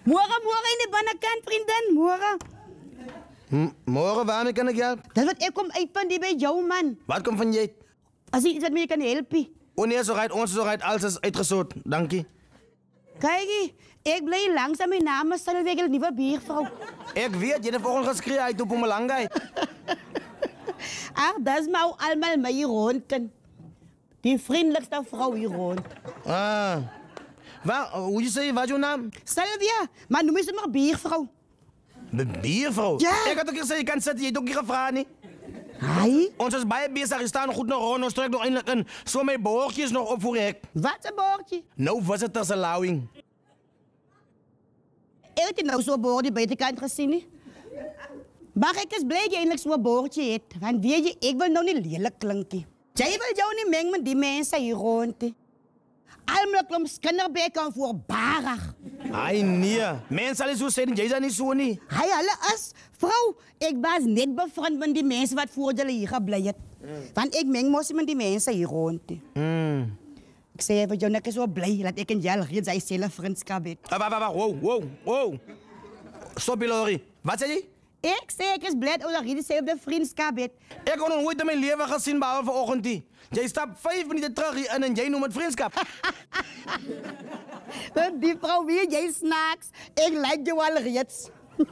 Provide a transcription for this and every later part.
Morgen in de binnenkant, vriendin. Morgen. Morgen, waarmee kan ik je helpen? Dat wat ik kom uit van die bij jou, man. Wat komt van jij? Als je iets wat me kan helpen. Oh nee, zo gaat ons zo gaat alles is uitgezocht. Dank je. Kijk, ik blijf langzaam mijn naam is Sylvia, een nieuwe biervrouw. Ik weet, je hebt volgens geschreven uit op Pumalanga. Ach, dat is nou allemaal mij rondken. Die vriendelijkste vrouw hier rond. Ah. Hoe je zei, wat is jouw naam? Sylvia, maar noem ze maar biervrouw. De biervrouw? Ja. Ik had ook gezegd, je kan zitten, je hebt ook niet gevraagd, niet? Hai? Ons is bij bezig, je staat nog goed nog rond, ons trekt nog eindelijk een. Zo mijn boordjes nog op voor hek. Wat een boordje? Nou, was het als een lauwing. Ik heb nou zo'n boordje buitenkant gezien, hè? Maar ik is blij dat je eindelijk zo'n boordje hebt. Want weet je, ik wil nou niet lelijk klinken. Jij wil jou niet mengen met die mensen hier rond, hè? Allemaal klopt kinderbij kan voorbarig. Ai, nee. Mensen al zo zeggen, jij zijn niet zo niet. Hij alle is. Vrouw, ik was net bevriend met die mensen wat voor jullie hier gebleven. Want ik meng moest met die mensen hier rond. Ik zei, wat jou net zo blij dat ik en jij reeds zijn zelf vriendschap heb. Wacht, wow. Stop, Lori. Wat zei je? Ik zei, ik is blij dat we reeds zelf de vriendschap heb. Ik heb nog nooit in mijn leven gezien, behalve vanochtend. Jij stapt 5 minuten terug hier en jij noemt het vriendschap. Die vrouw weer, jij snaaks. Ik lijk jou al reeds.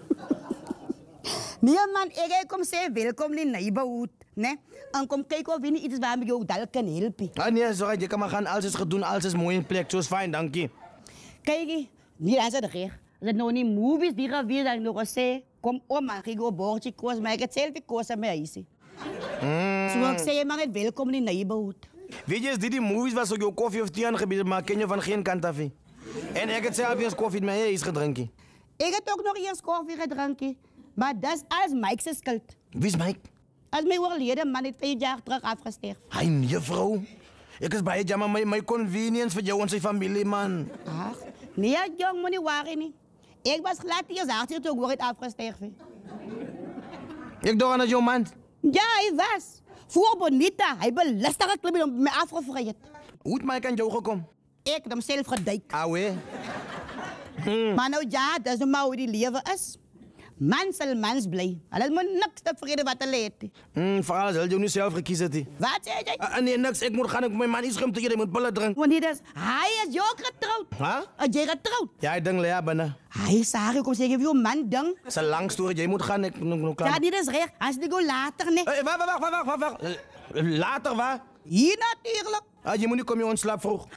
Nee man, ik kom zeggen, welkom in de neighborhood. Nee? En kom kijken of we iets waar we jou daar kan helpen. Ah nee, sorry, je kan maar gaan. Alles is gedaan, alles is mooi in plek. Zo is fijn, dank je. Kijk, niet aan de recht. Als het nou niet movies die gaan weer dan nog eens zeggen, kom om man, ik ga een bordje koos, maar ik het zelf koos aan mij is. Zo ik zei, man, het welkom in de neighborhood. Weet je, is die movies waar zo je koffie of thee aangebieden, maar ken je van geen kant af. En ik heb zelf eens koffie met mij eens gedronken. Ik heb ook nog eens koffie gedronken, maar dat is alles Mike's schuld. Wie is Mike? Als mijn overleden man heeft 5 jaar terug afgesterft. Hij nee, vrouw. Ik is bij het jammer, mijn convenience voor jou en zijn familie, man. Ach, nee, jong, moet niet waar niet. Ik was glad die je zag, toen word ik afgesterven. Ik doe aan het jouw man. Ja, hij was. Voor Bonita, hij belastige club om me afgevraagd. Hoe is Mike aan jou gekomen? Ik heb hem zelf gedijkt. Auwe. Maar nou ja, dat is nou maar hoe die leven is. Man zal mans blij. Alles moet niks tevreden wat te leiden. Vooral zal je nu zelf gekiezen. Wat zei jij? Nee, niks. Ik moet gaan, ik mijn man is te je moet pillen drinken. Want hij is jou getrouwd. Huh? Is jij getrouwd? Ja, ik denk Lea binnen. Hij zei, ik kom zeggen, wie man dan? Het is een lang story, jij moet gaan, ik nog klaar. Ja, dit is recht. Als die go later, nee. Wacht. Later, waar? Hier natuurlijk. Je moet niet komen, je ontslaap vroeg.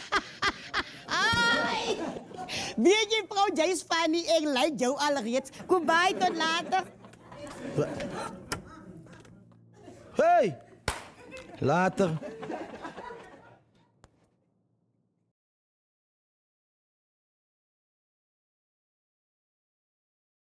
Ai. Weet je, vrouw, jij is funny. Ik like jou al reeds. Goodbye, tot later. Hey! Later.